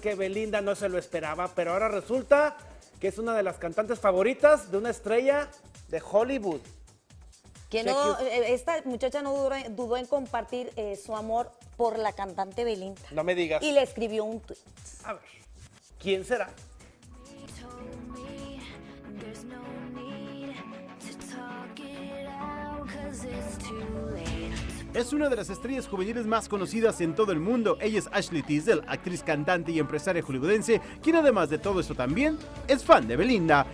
que Belinda no se lo esperaba, pero ahora resulta que es una de las cantantes favoritas de una estrella de Hollywood. Que no, esta muchacha no dudó en compartir su amor por la cantante Belinda. No me digas. Y le escribió un tweet. A ver, ¿quién será? Es una de las estrellas juveniles más conocidas en todo el mundo. Ella es Ashley Tisdale, actriz, cantante y empresaria hollywoodense, quien además de todo esto también es fan de Belinda.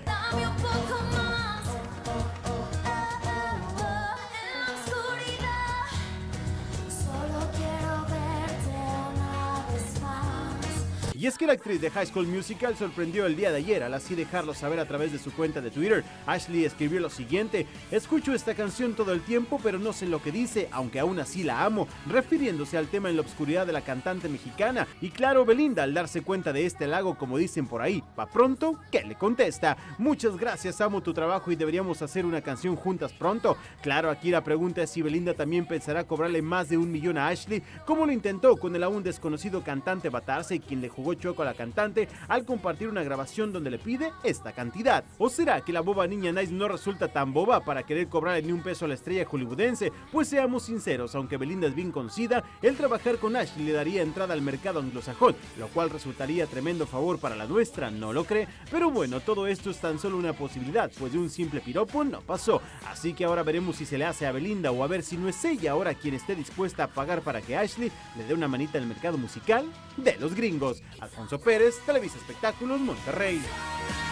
Y es que la actriz de High School Musical sorprendió el día de ayer al así dejarlo saber a través de su cuenta de Twitter. Ashley escribió lo siguiente: escucho esta canción todo el tiempo, pero no sé lo que dice, aunque aún así la amo, refiriéndose al tema en la obscuridad de la cantante mexicana. Y claro, Belinda, al darse cuenta de este halago, como dicen por ahí, ¿pa pronto? ¿Qué le contesta? Muchas gracias, amo tu trabajo y deberíamos hacer una canción juntas pronto. Claro, aquí la pregunta es si Belinda también pensará cobrarle más de $1 millón a Ashley, como lo intentó con el aún desconocido cantante Batarse, quien le jugó chueco a la cantante al compartir una grabación donde le pide esta cantidad. ¿O será que la boba niña Nice no resulta tan boba para querer cobrarle ni un peso a la estrella hollywoodense? Pues seamos sinceros, aunque Belinda es bien conocida, el trabajar con Ashley le daría entrada al mercado anglosajón, lo cual resultaría tremendo favor para la nuestra, ¿no lo cree? Pero bueno, todo esto es tan solo una posibilidad, pues de un simple piropo no pasó. Así que ahora veremos si se le hace a Belinda o a ver si no es ella ahora quien esté dispuesta a pagar para que Ashley le dé una manita al mercado musical de los gringos. Alfonso Pérez, Televisa Espectáculos, Monterrey.